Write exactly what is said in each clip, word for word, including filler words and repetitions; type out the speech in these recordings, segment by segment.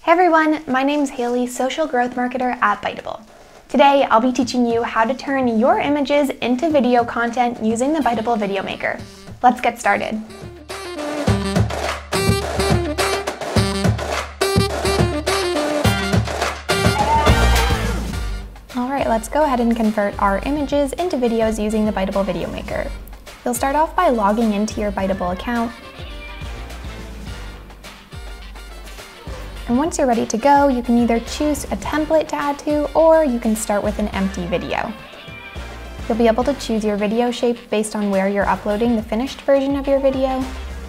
Hey everyone, my name's Haley, social growth marketer at Biteable. Today, I'll be teaching you how to turn your images into video content using the Biteable Video Maker. Let's get started. All right, let's go ahead and convert our images into videos using the Biteable Video Maker. You'll start off by logging into your Biteable account. And once you're ready to go, you can either choose a template to add to, or you can start with an empty video. You'll be able to choose your video shape based on where you're uploading the finished version of your video.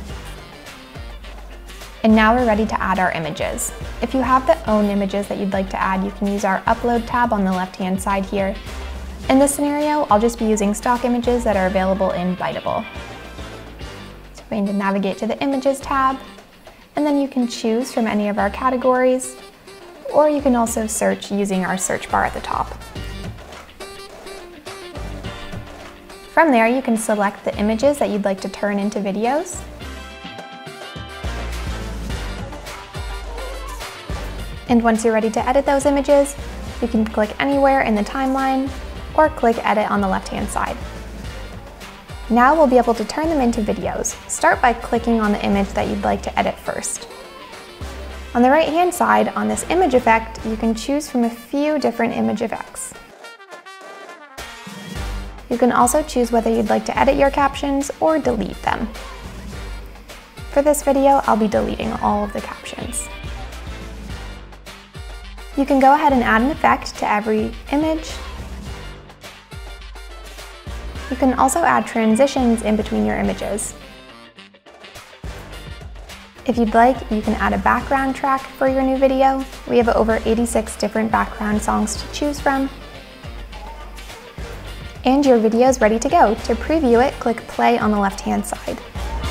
And now we're ready to add our images. If you have the own images that you'd like to add, you can use our Upload tab on the left-hand side here. In this scenario, I'll just be using stock images that are available in Biteable. So we're going to navigate to the Images tab, and then you can choose from any of our categories, or you can also search using our search bar at the top. From there, you can select the images that you'd like to turn into videos. And once you're ready to edit those images, you can click anywhere in the timeline or click Edit on the left-hand side. Now we'll be able to turn them into videos. Start by clicking on the image that you'd like to edit first. On the right-hand side, on this image effect, you can choose from a few different image effects. You can also choose whether you'd like to edit your captions or delete them. For this video, I'll be deleting all of the captions. You can go ahead and add an effect to every image. You can also add transitions in between your images. If you'd like, you can add a background track for your new video. We have over eighty-six different background songs to choose from. And your video is ready to go. To preview it, click play on the left-hand side.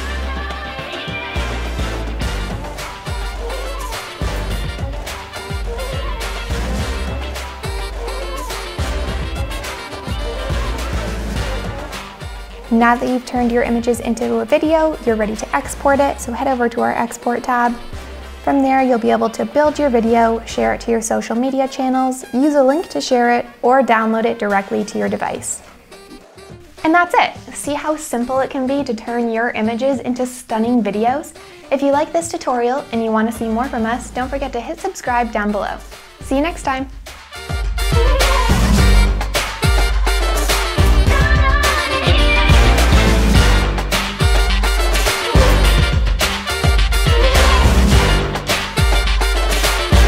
Now that you've turned your images into a video, you're ready to export it, so head over to our Export tab. From there, you'll be able to build your video, share it to your social media channels, use a link to share it, or download it directly to your device. And that's it! See how simple it can be to turn your images into stunning videos? If you like this tutorial and you want to see more from us, don't forget to hit subscribe down below. See you next time!